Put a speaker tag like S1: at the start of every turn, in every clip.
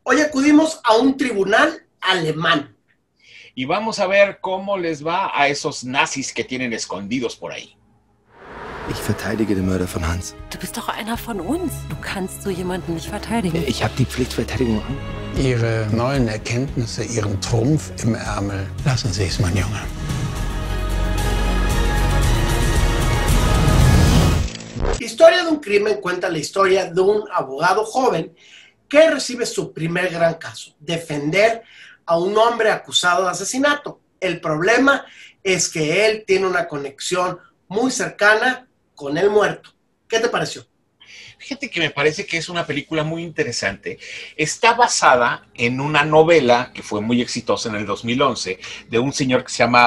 S1: Hoy acudimos a un tribunal alemán.
S2: Y vamos a ver cómo les va a esos nazis que tienen escondidos por ahí.
S3: Ich verteidige den Mörder von Hans.
S4: Du bist doch einer von uns. Du kannst so jemanden nicht verteidigen.
S3: Ich habe die Pflichtverteidigung an.
S5: Ihre neuen Erkenntnisse, Ihren Trumpf im Ärmel. Lassen Sie es, mein Junge.
S1: Historia de un crimen cuenta la historia de un abogado joven que recibe su primer gran caso, defender a un hombre acusado de asesinato. El problema es que él tiene una conexión muy cercana con el muerto. ¿Qué te pareció?
S2: Fíjate que me parece que es una película muy interesante. Está basada en una novela que fue muy exitosa en el 2011 de un señor que se llama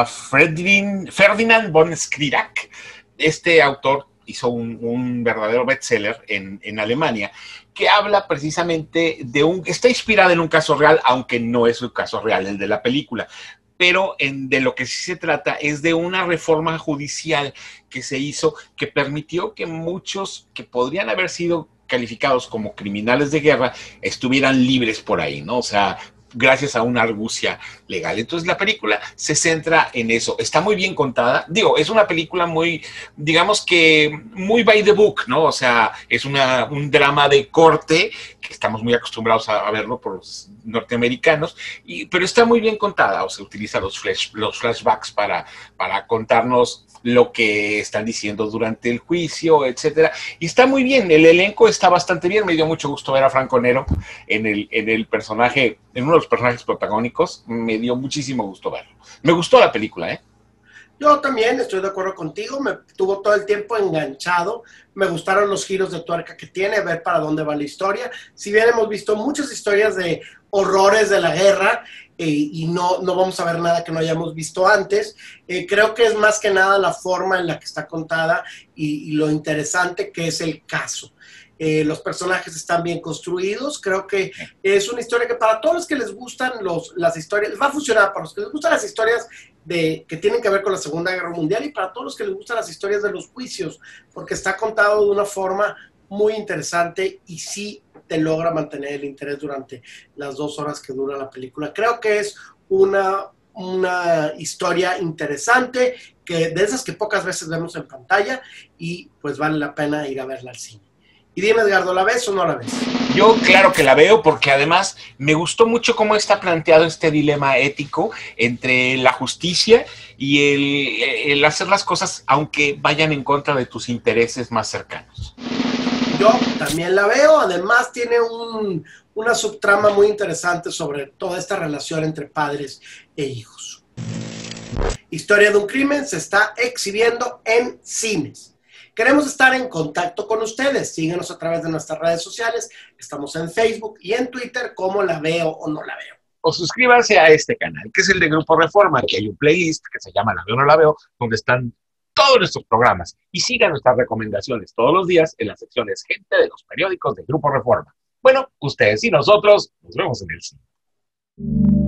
S2: Ferdinand von Schirach. Este autor hizo un verdadero bestseller en Alemania, que habla precisamente está inspirada en un caso real, aunque no es un caso real el de la película, pero de lo que sí se trata es de una reforma judicial que se hizo, que permitió que muchos que podrían haber sido calificados como criminales de guerra estuvieran libres por ahí, ¿no? O sea, gracias a una argucia legal. Entonces la película se centra en eso. Está muy bien contada. Digo, es una película muy, digamos que muy by the book, ¿no? O sea, es un drama de corte que estamos muy acostumbrados a verlo por los norteamericanos, pero está muy bien contada. O sea, utiliza los flashbacks para contarnos lo que están diciendo durante el juicio, etcétera. Y está muy bien, el elenco está bastante bien. Me dio mucho gusto ver a Franco Nero en el personaje, en uno de los personajes protagónicos. Me dio muchísimo gusto verlo. Me gustó la película, ¿eh?
S1: Yo también estoy de acuerdo contigo, me tuvo todo el tiempo enganchado, me gustaron los giros de tuerca que tiene, ver para dónde va la historia. Si bien hemos visto muchas historias de horrores de la guerra y no vamos a ver nada que no hayamos visto antes, creo que es más que nada la forma en la que está contada y lo interesante que es el caso. Los personajes están bien construidos, creo que es una historia que para todos los que les gustan las historias, les va a funcionar para los que les gustan las historias que tienen que ver con la Segunda Guerra Mundial y para todos los que les gustan las historias de los juicios, porque está contado de una forma muy interesante y sí te logra mantener el interés durante las 2 horas que dura la película. Creo que es una historia interesante, de esas que pocas veces vemos en pantalla y pues vale la pena ir a verla al cine. Y dime, Edgardo, ¿la ves o no la ves?
S2: Yo claro que la veo porque además me gustó mucho cómo está planteado este dilema ético entre la justicia y el hacer las cosas aunque vayan en contra de tus intereses más cercanos.
S1: Yo también la veo, además tiene una subtrama muy interesante sobre toda esta relación entre padres e hijos. Historia de un crimen se está exhibiendo en cines. Queremos estar en contacto con ustedes. Síguenos a través de nuestras redes sociales. Estamos en Facebook y en Twitter como La Veo o No La Veo.
S2: O suscríbanse a este canal, que es el de Grupo Reforma, que hay un playlist que se llama La Veo o No La Veo, donde están todos nuestros programas. Y sigan nuestras recomendaciones todos los días en las secciones Gente de los periódicos de Grupo Reforma. Bueno, ustedes y nosotros nos vemos en el cine.